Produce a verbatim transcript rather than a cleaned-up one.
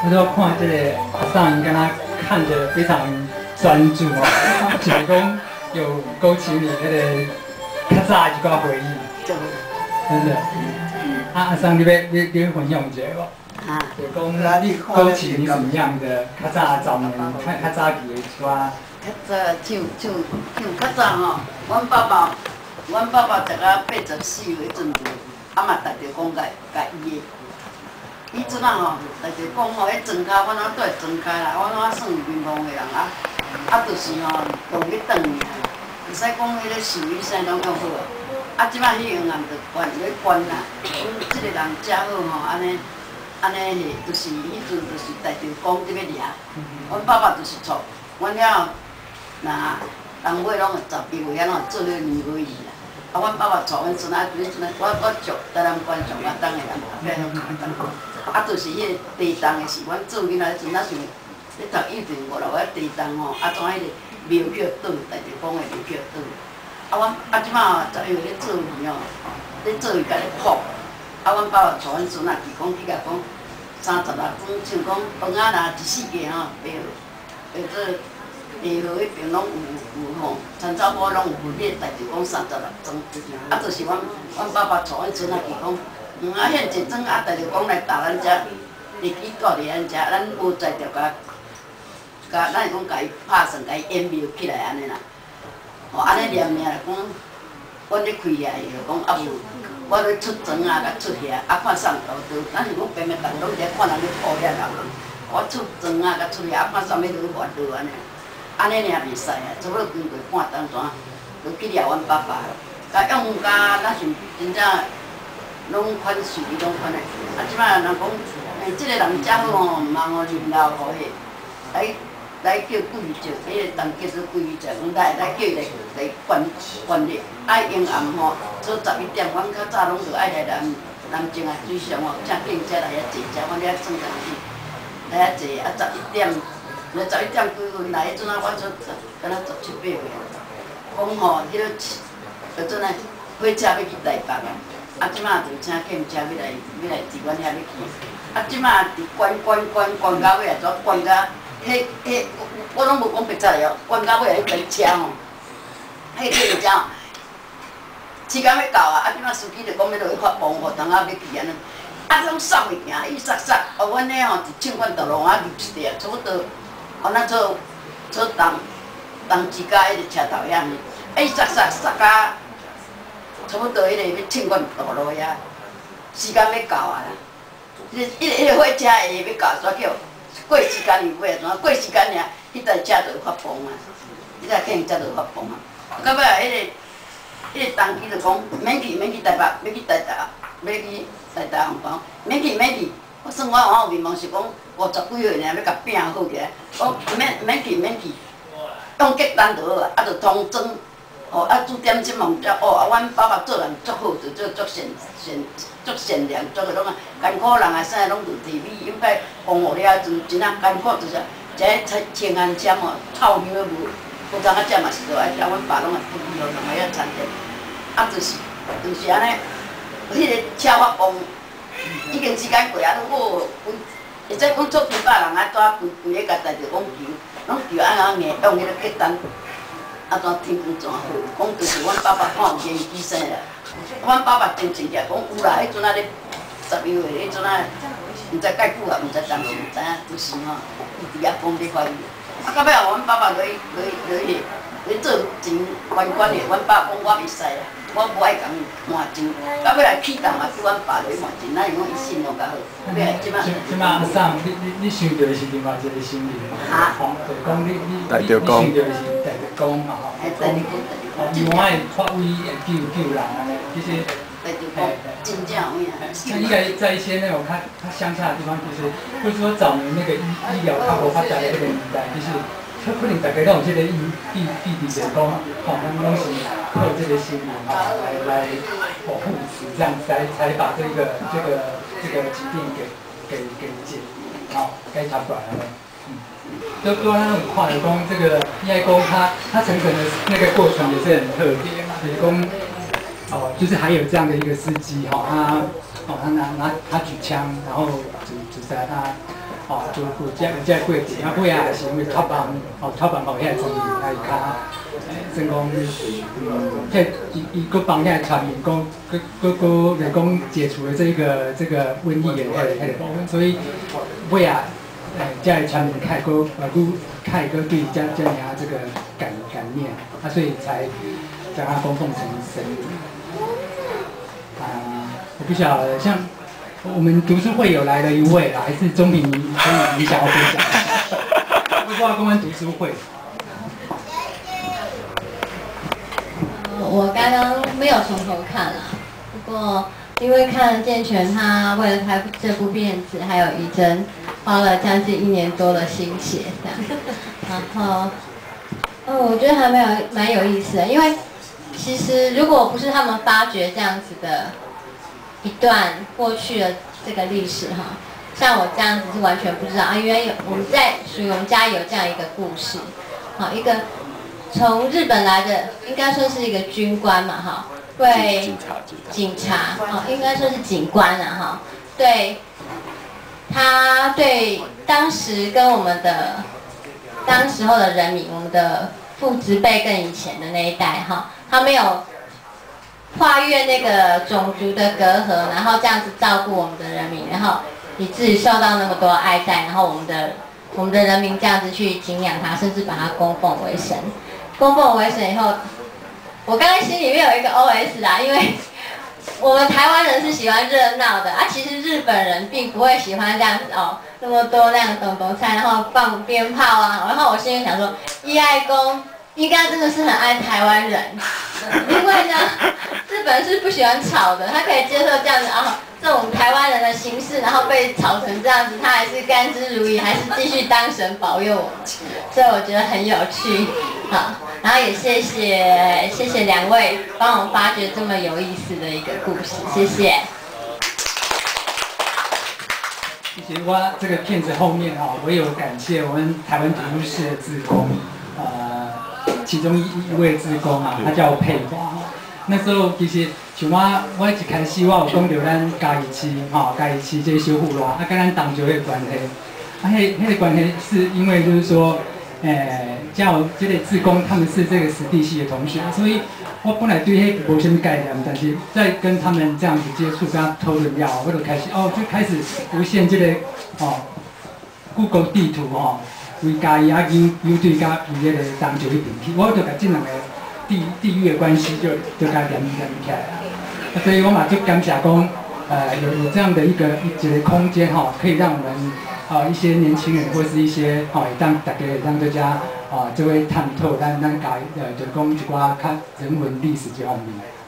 他说看这个阿桑跟他看着非常专注哦，就是讲有勾起你那个较早一寡回忆，真的。啊，阿桑，你要你你分享一下无？啊，就讲你勾起你什么样的较早早年较较早期的一寡。 较早唱唱唱较早吼，阮爸爸，阮爸爸食到八十四岁迄阵，啊嘛逐着讲甲甲伊的。 伊阵啊吼，逐着讲吼，迄庄脚，阮哪都会庄脚啦，阮哪算贫穷的人啊，啊，就是吼，用去转去，唔使讲迄个寿衣啥拢用好啊。啊，即摆迄银行就关咧关啦，阮即个人遮好吼，安尼安尼是，就是迄阵就是逐着讲伫要掠。阮爸爸就是错，阮了若人尾拢会十几岁啊，拢会做咧年尾去啦。啊，阮爸爸错，阮孙仔，迄阵我我祝台南关上啊当的人，后壁拢开当。 啊，就是迄个地动的是，阮做囡仔迄阵，咱想咧读幼稚园五六个地动吼，啊，怎迄个庙票倒，逐个讲的庙票倒。啊，阮啊，即摆吼，十一月咧做鱼哦，咧做鱼甲咧铺。啊，阮爸爸带阮孙仔去讲去甲讲三十六钟，像讲饭仔若一四个吼，白白做下号迄边拢有有吼，田草埔拢有分咧，逐个讲三十六钟。啊，就是阮阮爸爸带阮孙仔去讲。 嗯啊，现一庄啊，逐个讲来打咱遮，日子过伫咱遮，咱无在着甲，甲咱会讲甲伊拍算，甲伊演庙起来安尼啦。吼，安尼念念来讲，阮咧开遐就讲啊无，我咧出庄啊，甲出遐，啊看送豆豆，咱是讲平平淡拢伫看人咧抱遐人，我出庄啊，甲出遐，啊看啥物落去玩落安尼，安尼尔袂使啊，差不多经过半当怎，就去掠阮爸爸，甲用甲咱是真正。 拢款属于拢款诶，啊！即摆人讲，诶，即个人遮好吼，毋茫吼任劳互迄来来叫贵者，迄个当叫做贵者，讲来来叫伊来来管管理。爱阴暗吼，做十一点，阮较早拢着爱来南南靖啊水上吼，请警车来遐坐车，阮咧算工去，来遐坐啊十一点，来十一点几分来，迄阵啊，我做敢若十七八岁，讲吼，迄个迄阵啊，火车要去台北啊。 啊，即马就请警车要来要来伫阮遐要去。啊，即马伫关关关关到尾啊，怎关到？迄迄我拢无讲别载哦，关到尾啊，迄台车吼，迄台车吼，时间要到啊！啊，即马司机就讲要落去发帮，互同学要去安尼。啊，拢扫袂行，伊煞煞。哦，阮咧吼伫庆管道路啊入一地啊，差不多，哦，咱做做东东之家迄个车头遐呢，啊，伊煞煞煞甲。 差不多迄个要庆管道路遐，时间要到啊啦！迄个迄个迄个火车下要到，煞叫过时间又尾啊怎？过时间尔，迄台车就发崩啊！迄台警车就发崩啊！到尾啊，迄个迄个当机就讲免去免去台北，要去台大，要去台大航班，免去免去。我算我往后面望是讲五十几岁尔，要甲拼好起来。我免免去免去，用结单就好啊，啊就通装。 哦，啊，煮点心梦则哦，啊，阮爸爸做人足好，就做足善善足善良，做个拢啊，艰苦人啊，啥拢就提米，应该帮互了，就真啊艰苦，就是一个清安签哦，臭香无，不知影遮嘛是着爱，啊，阮爸拢会不利落，人个遐餐点，啊，就是就是安尼，迄个车发崩，已经时间过啊，我规，会使讲做几百人啊，带规规个家带着讲球，拢球安安硬用迄个结单。 啊，怎天公怎好？讲就是阮爸爸看有年纪生啦。阮爸爸真正讲有啦，迄阵啊咧十一岁，迄阵啊，毋知介久啊，毋知当时毋知影，就是吼，伊伫遐讲咧怀疑。啊，到尾啊，阮爸爸落去落去落去落做真关关的，阮爸讲我袂使啦，我无爱共换钱。到尾来去当嘛，叫阮爸落去换钱，咱是讲伊信用较好。到尾即摆。 即摆阿桑，你你你想到是另外一个心理。 哈。 就讲你你你想到是。 讲嘛吼，哦，另外发威会救救人安尼，其实， 真正有影。 像应该在一些那种较较乡下的地方，就是或者说早年那个医医疗较无发达的那个年代，就是可能大家拢有这个意意意义，就是讲，吼，咱拢是靠这个心灵啊来来保护持，这样才才把这个这个这个疾病给给给解，好，该查出来了。 就就他很快的讲，这个应该讲他他成成的那个过程也是很特别嘛，就是讲哦，就是还有这样的一个司机哈、哦，他哦他拿拿他举枪，然后指指杀他， 哦，就有这有这过程，啊尾啊是因为托邦，哦托邦后遐传言，啊伊较，算讲，嗯，迄伊伊佫帮遐传言讲，佫佫佫来讲解除了这个这个瘟疫的迄个迄个部分，所以尾啊，诶，才会传言开佫呃佫开佫对这这样这个感感念，啊所以才将它供奉成神明。啊，我不晓得像。我们读书会有来了一位啦，还是钟平，可以你想要分享？规划公安读书会。 呃，我刚刚没有从头看啦，不过因为看健全他为了拍这部片子，还有怡珍花了将近一年多的心血这样，然后，嗯，我觉得还蛮有蛮有意思的，因为其实如果不是他们发掘这样子的。一段过去的这个历史哈，像我这样子是完全不知道啊，原来有我们在属于我们家有这样一个故事，好一个从日本来的，应该说是一个军官嘛哈，对警察哦，应该说是警官啊哈，对，他对当时跟我们的当时候的人民，我们的父执辈更以前的那一代哈，他没有。跨越那个种族的隔阂，然后这样子照顾我们的人民，然后以至于受到那么多爱戴，然后我们的我们的人民这样子去敬仰他，甚至把他供奉为神。供奉为神以后，我刚才心里面有一个 O S 啦，因为我们台湾人是喜欢热闹的啊，其实日本人并不会喜欢这样子哦，那么多那样咚咚菜，然后放鞭炮啊，然后我心里想说，义爱公应该真的是很爱台湾人，因为呢。日本人是不喜欢吵的，他可以接受这样子啊，这种台湾人的形式，然后被吵成这样子，他还是甘之如饴，还是继续当神保佑我们，所以我觉得很有趣，好，然后也谢谢谢谢两位帮我发掘这么有意思的一个故事，谢谢。 其实我这个片子后面哈，我有感谢我们台湾读书室的志工，呃，其中一一位志工啊，他叫佩华。那时候其实像我，我一开始我有讲到咱嘉义市，吼，嘉义市这小富啦，啊，跟咱同学的关系，啊，迄迄个关系是因为就是说，诶，像我这个志工他们是这个实地系的同学，所以我本来对迄无什么概念，但是在跟他们这样子接触，跟他讨论了，我就开始哦，就开始浮现这个哦 ，Google 地图吼，为嘉义啊，有有对甲伊迄个同学迄边去，我就甲这两个。地地域的关系就就该连连起来了，所以我嘛就感谢讲，呃，有有这样的一个一个空间哈、哦，可以让我们啊、呃、一些年轻人或是一些哦，让大家让大家啊、呃，这位探讨咱咱家呃，就讲一寡较人文历史这方面。